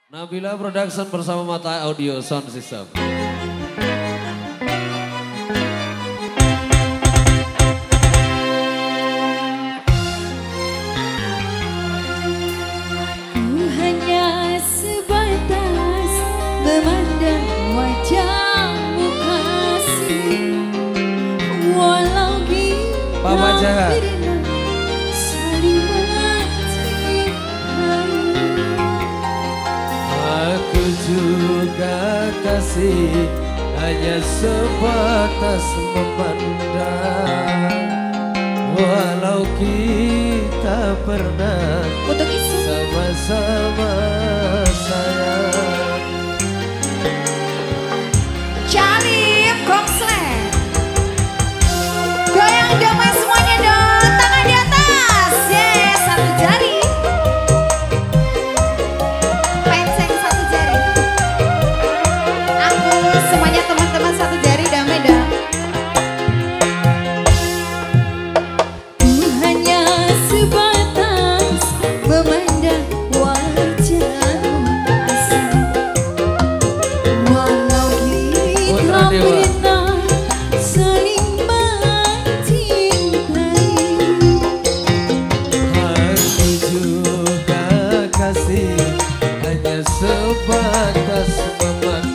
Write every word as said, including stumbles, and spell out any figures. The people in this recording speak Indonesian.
Nabila Production bersama Mata Audio Sound System. Ku hanya sebatas memandang wajahmu kasih, walau kita Papa Jahat. pernah saling mencintai. Aku juga kasih, hanya sebatas memandang, walau kita pernah Untuk isu sama-sama sayang. Jalip Kongslet, goyang damai semuanya dong, tangan di atas, yes, satu jari. Penceng satu jari. Aku semuanya teman-teman satu jari damai dong. Ku hanya sebatas memandang wajahmu asing, walau kita Dewa. pernah saling mencintai. Aku juga kasih, hanya sebatas memandang,